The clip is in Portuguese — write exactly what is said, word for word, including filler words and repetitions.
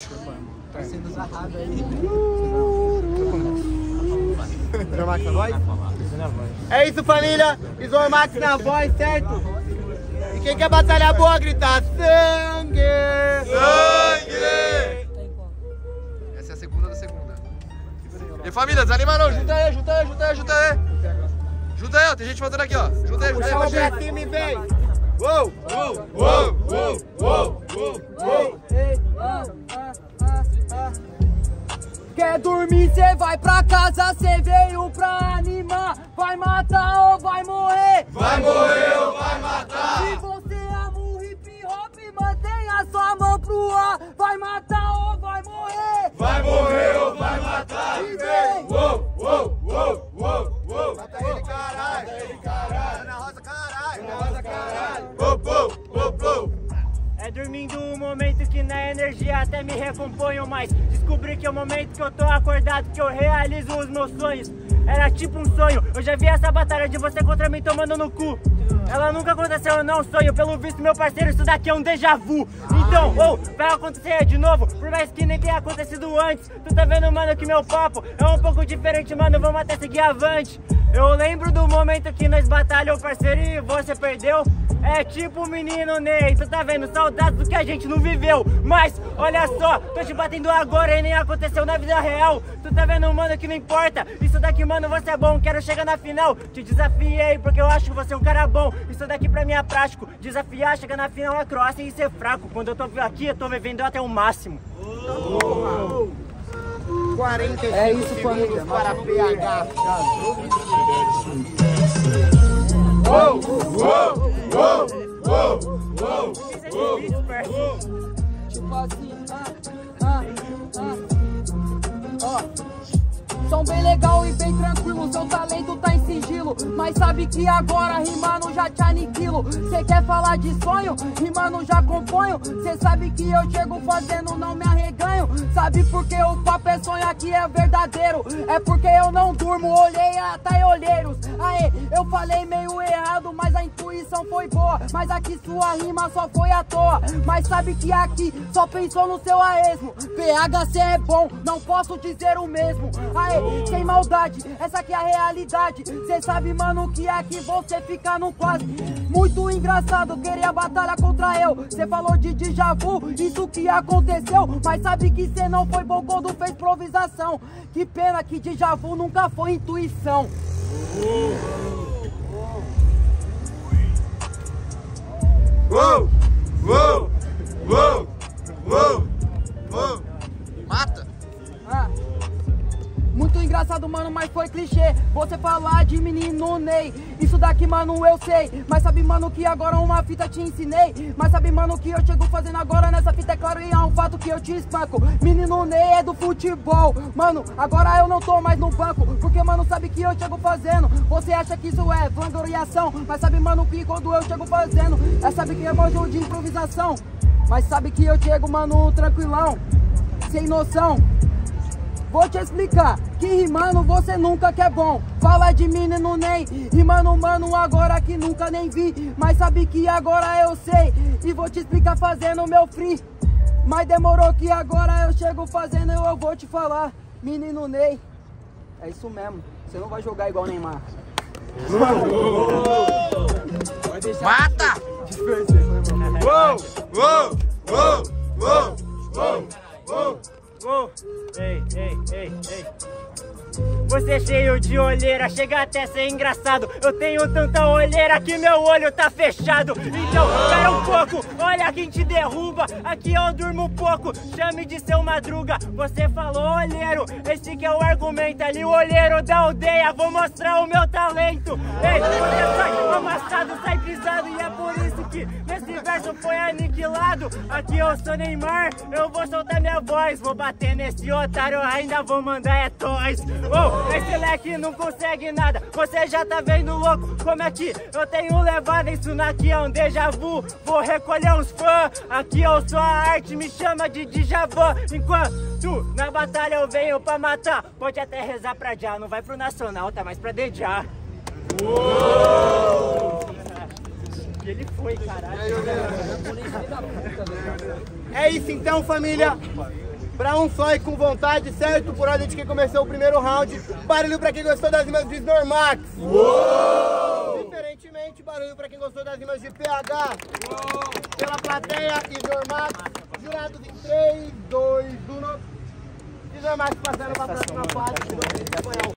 Tá sendo zarrado aí. Zormax na voz? É isso, família. Zormax na voz, certo? E quem quer batalha boa, grita sangue! Sangue! Essa é a segunda da segunda. E família, desanima não. Junta aí, junta aí, junta aí, junta aí. Junta aí, ó. Tem gente faltando aqui, ó. Junta aí, junta aí. Puxa pra cima e vem. Uou! Uou! Uou! Uou! Uou! Uou! Uou! Quer dormir, cê vai pra casa, cê veio pra animar. Vai matar ou vai morrer? Vai morrer ou vai matar? Se você ama o hip hop, mantenha sua mão pro ar. Vai matar ou vai morrer? Vai morrer ou vai matar? E vem! Uou! Uou! Uou! Uou! Uou! Mata ele, caralho! Mata ele, caralho! Na rosa, caralho! Na rosa, caralho! Uou! Uou! Uou! Uou! É dormindo um momento que na energia até me recomponho mais. Descobri que é o momento que eu tô acordado, que eu realizo os meus sonhos. Era tipo um sonho, eu já vi essa batalha de você contra mim tomando no cu. Ela nunca aconteceu, não sonho. Pelo visto, meu parceiro, isso daqui é um déjà vu. Então, ou, oh, vai acontecer de novo, por mais que nem tenha acontecido antes. Tu tá vendo, mano, que meu papo é um pouco diferente, mano, vamos até seguir avante. Eu lembro do momento que nós batalhou, parceiro, e você perdeu. É tipo o menino Ney, tu tá vendo, saudades do que a gente não viveu. Mas, olha só, tô te batendo agora e nem aconteceu na vida real. Tu tá vendo, mano, que não importa. Isso daqui, mano, você é bom, quero chegar na final. Te desafiei, porque eu acho que você é um cara bom. Isso daqui pra mim é prático, desafiar, chegar na final é Croácia e ser fraco. Quando eu tô aqui, eu tô vivendo até o máximo. Oh. quarenta e cinco É isso, família. Para P H. Uou! Uou! Uou! Uou! Uou! Uou! Tipo assim, ah, ah, ah, ó. Som bem legal e bem tranquilo, seu talento tá em sigilo. Mas sabe que agora rimando já te aniquilo. Cê quer falar de sonho? Rimando já componho. Cê sabe que eu chego fazendo, não me arreganho. Sabe por que o papo é sonho aqui é verdadeiro? É porque eu não durmo, olhei até olheiros. Aê, eu falei meio errado, mas a intuição foi boa. Mas aqui sua rima só foi à toa. Mas sabe que aqui só pensou no seu a esmo. P H C é bom, não posso dizer o mesmo. Aê, sem maldade, essa aqui é a realidade. Cê sabe, mano, que aqui você fica no quase. Muito engraçado, queria batalha contra eu. Cê falou de déjà vu, isso que aconteceu. Mas sabe que cê não foi bom quando fez improvisação. Que pena que déjà vu nunca foi intuição. Uou! Uou! Uou! Uou! Uou! Mata! Ah. Muito engraçado, mano, mas foi clichê você falar de menino Ney. Isso daqui, mano, eu sei. Mas sabe, mano, que agora uma fita te ensinei. Mas sabe, mano, que eu chego fazendo agora nessa fita, é claro, e é um fato que eu te espanco. Menino Ney é do futebol. Mano, agora eu não tô mais no banco, porque, mano, sabe que eu chego fazendo. Você acha que isso é vangloriação, mas sabe, mano, que quando eu chego fazendo, é sabe que é manjo de improvisação. Mas sabe que eu chego, mano, tranquilão, sem noção. Vou te explicar, que rimando você nunca que é bom. Fala de menino Ney, rimando mano agora que nunca nem vi. Mas sabe que agora eu sei, e vou te explicar fazendo meu free. Mas demorou que agora eu chego fazendo, eu vou te falar. Menino Ney, é isso mesmo, você não vai jogar igual Neymar. Mata! Uou! Uou! Uou! Uou! Uou! Uou! Oh, ei, ei, ei, ei. Você é cheio de olheira, chega até a ser engraçado. Eu tenho tanta olheira que meu olho tá fechado. Então, espera um pouco, olha quem te derruba. Aqui eu durmo pouco, chame de seu Madruga. Você falou olheiro, esse que é o argumento. Ali o olheiro da aldeia, vou mostrar o meu talento. Ei, você sai amassado, sai pisado. E é por isso que nesse verso foi aniquilado. Aqui eu sou Neymar, eu vou soltar minha voz. Vou bater nesse otário, ainda vou mandar é toys. Oh, esse leque não consegue nada, você já tá vendo louco como é que eu tenho levado isso daqui é um déjà vu. Vou recolher uns fãs, aqui eu sou a arte, me chama de Djavan. Enquanto na batalha eu venho pra matar, pode até rezar pra já, não vai pro nacional, tá mais pra dediar. Que ele foi, caralho. É isso então, família. Pra um só e com vontade, certo? Por ordem de quem começou o primeiro round. Barulho pra quem gostou das rimas de Snormax. Uou! Diferentemente, barulho pra quem gostou das rimas de P H. Uou! Pela plateia, Snormax. Jurados em três, dois, um. Snormax passando pra próxima fase.